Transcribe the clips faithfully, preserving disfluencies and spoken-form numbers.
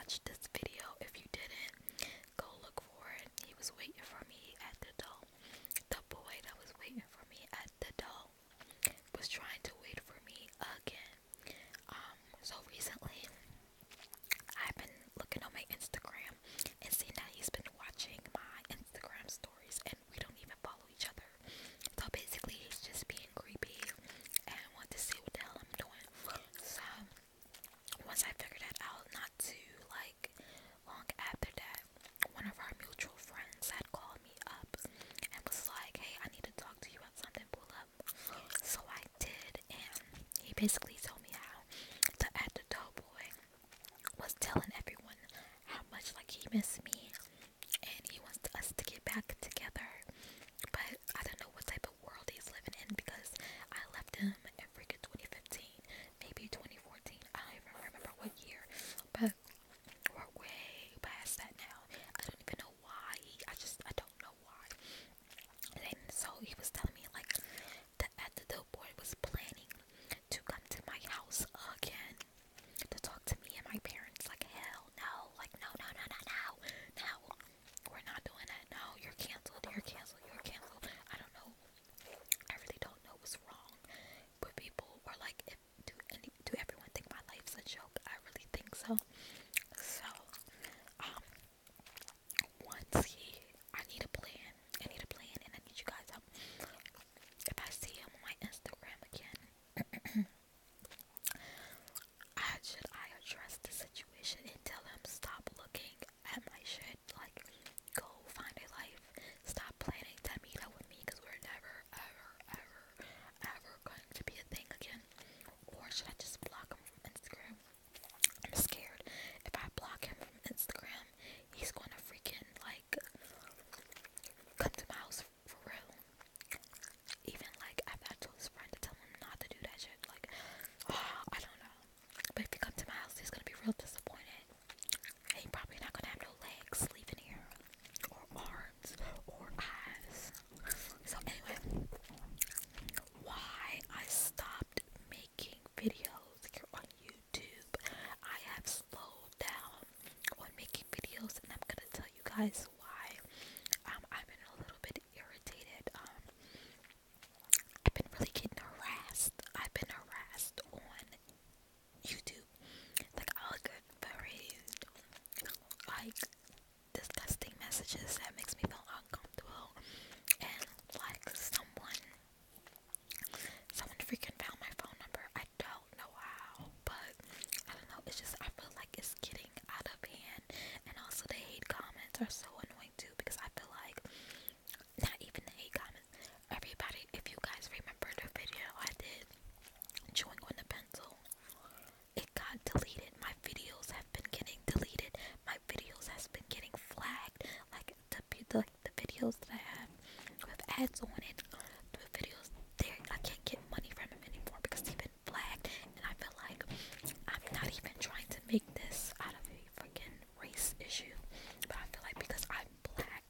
watched this video. If you didn't, go look for it. He was waiting for me at the door. The boy that was waiting for me at the door was trying to wait for me again. Um, so recently, I've been looking on my Instagram and seeing that he's been watching my Instagram stories, and we don't even follow each other. So basically, he's just being creepy and want to see what the hell I'm doing. So once I figured that out, not too like long after that, one of our mutual friends had called me up and was like, "Hey, I need to talk to you about something. Pull up." So I did, and he basically told me how the at the door boy was telling everyone how much like he missed me and he wants us to get back together. But I don't know what type of world he's living in because I left him in freaking twenty fifteen, maybe twenty fourteen. I don't even remember what year, but we're way past that now. I don't even know why. I just I don't know why. And so he was telling me like that at the dope boy was planning to come to my house again to talk to me and my parents. Like hell no, like no no no no no no. We're not doing that. No, you're canceled. You're canceled. You're canceled. I don't know. I really don't know what's wrong with people, or like if do any do everyone think my life's a joke? I really think so. So um once he I need a plan. I need a plan and I need you guys help. If I see him on my Instagram again, I should I address the situation and tell him stop looking at my shit, like go find a life, stop planning to meet up with me because we're never ever ever ever going to be a thing again. Or should I just block him from Instagram? I'm scared if I block him from Instagram, he's gonna freaking like come to my house for real. Even like I've had told his friend to tell him not to do that shit. Like I don't know. But if he comes to my house, he's gonna be real disappointed. And he probably not gonna have no legs leaving here, or arms, or eyes. So anyway, why I stopped making videos here on YouTube. I have slowed down on making videos, and I'm gonna tell you guys why. Um, I've been a little bit irritated. Um, I've been really getting harassed. I've been harassed on YouTube. Like I'll get very like disgusting messages that makes me feel uncomfortable, and like someone someone freaking found my phone number. I don't know how, but I don't know, it's just I feel like it's getting out of hand. And also the hate comments are so annoying too, because I feel like not even the hate comments, everybody, if you guys remember the video I did chewing on the pencil, it got deleted. My videos have been getting deleted. My videos has been getting flagged. Like the the, the videos that I have with ads on it, the videos there, I can't get money from them anymore because they've been flagged. And I feel like I'm not even trying to make this out of a freaking race issue, but I feel like because I'm black,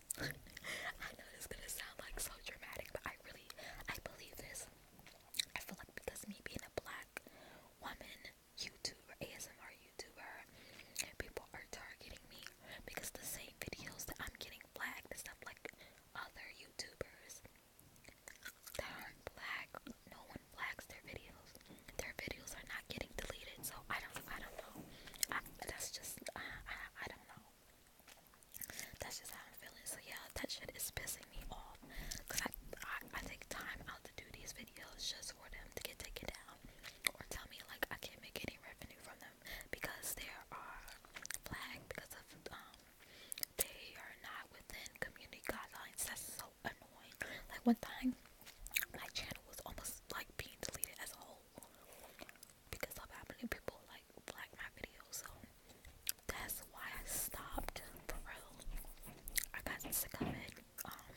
I know this is gonna sound like so dramatic, but I really I believe this. I feel like because me being a black woman YouTuber, A S M R YouTuber, people are targeting me because the same videos that I'm getting flagged and stuff, like other YouTubers that aren't black, no one flags their videos. Their videos are not getting deleted, so I don't, I don't know. I, that's just, I, I, I don't know. That's just how I'm feeling. So yeah, that shit is pissing me off. Cause I, I, I take time out to do these videos just for them to get taken down, or tell me like I can't make any revenue from them because they are flagged because of um they are not within community guidelines. That's so annoying. Like one time, my channel was almost like being deleted as a whole because of how many people like flag my videos. So that's why I stopped for real. I got sick of it. Um,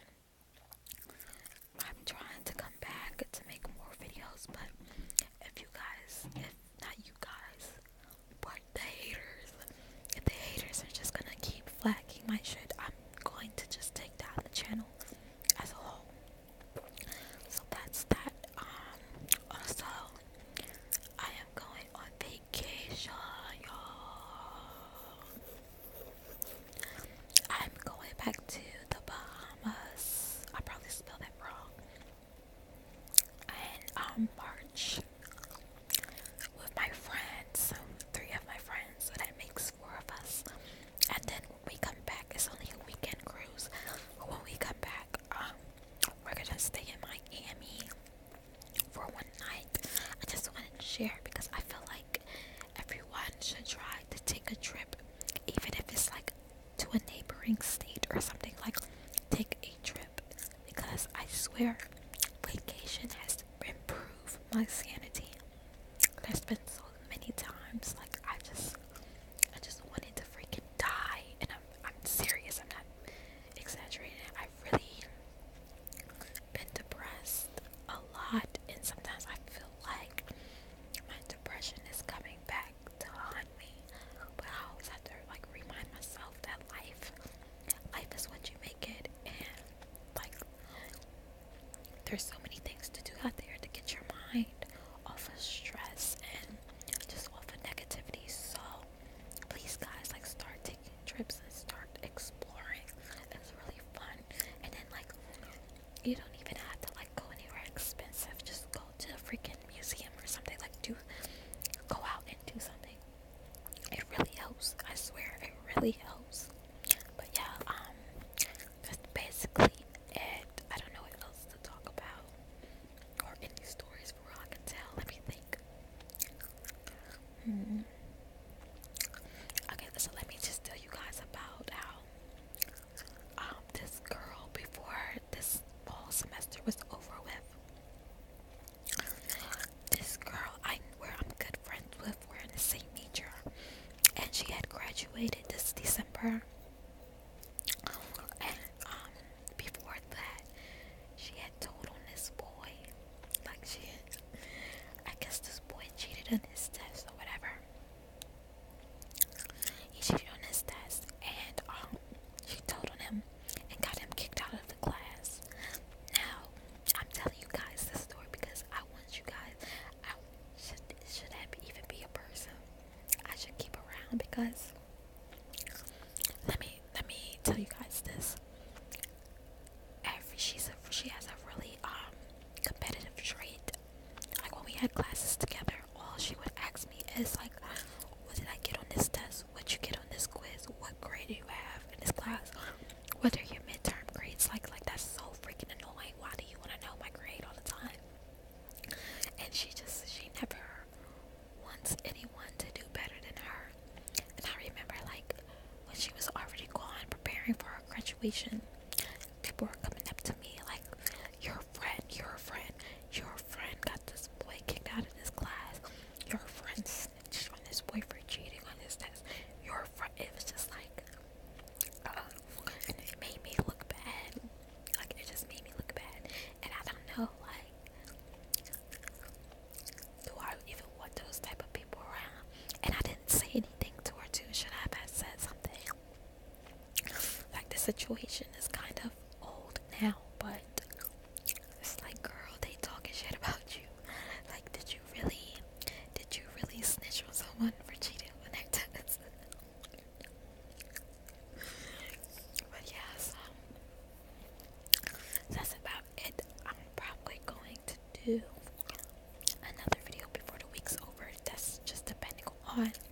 I'm trying to come back to make more videos, but if you guys, if not you guys, but the haters, if the haters are just gonna keep flagging my shit, I'm going to just take down the channel as a whole. So that's that. Um, also, I am going on vacation, y'all. back to the Bahamas. I probably spelled that wrong. And um, March with my friends, three of my friends, so that makes four of us. And then when we come back, it's only a weekend cruise. But when we come back, um, we're gonna stay in Miami for one night. I just wanted to share because I feel like everyone should try to take a trip, even if it's like to a neighboring state or something. Like, take a trip, because I swear vacation has improved my sanity. There's been so many times like I just I just wanted to freaking die, and I'm I'm serious. I'm not exaggerating. I've really been depressed a lot, and sometimes I feel like my depression is coming back to haunt me. But I always have to like remind myself that life life is what you make it, and like there's so many things to do out there to get your mind off of stress and just off of negativity. So please guys, like, start taking trips and start exploring. It's really fun. And then like, you don't even have to like go anywhere expensive. Just go to a freaking museum or something. Like, do go out and do something. It really helps. I swear it really helps. But yeah, um that's basically it. I don't know what else to talk about, or any stories for all I can tell. Let me think. Hmm. Okay, so let me just tell you guys about how um this girl, before this fall semester was over with, this girl I where I'm good friends with, we're in the same major, and she had graduated this December. And um before that, she had told on this boy, like she I guess this boy cheated on his test or whatever. He cheated on his test, and um she told on him and got him kicked out of the class. Now, I'm telling you guys this story because I want you guys, I should should that be, even be a person I should keep around, because let me let me tell you guys this. Every she's a, she has a really um competitive trait. Like, when we had classes together, all she would ask me is like, what did I get on this test? What you get on this quiz? What grade do you have in this class? What are your midterm grades? Like, like that's so freaking annoying. Why do you want to know my grade all the time? And she just, she never wants anyone to do better than her. And I remember, like, when she was already gone preparing for her graduation, people were coming up to me like, your friend, your friend, your friend got this boy kicked out of this class. Your friend snitched on this boy for cheating on his test. Your friend, it was just like, uh, and it made me look bad. Like, it just made me look bad. And I don't know, like, do I even want those type of people around? And I didn't say anything to her too. Should I have said something? Like, the situation is kind of old now, but it's like, girl, they talking shit about you. Like, did you really, did you really snitch on someone for cheating on their test? But yeah, so that's about it. I'm probably going to do another video before the week's over. That's just depending on